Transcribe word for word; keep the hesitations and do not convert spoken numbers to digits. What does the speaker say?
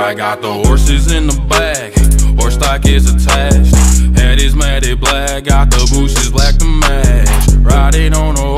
I got the horses in the back, horse stock is attached. Head is matted black, got the bushes black to match. Riding on a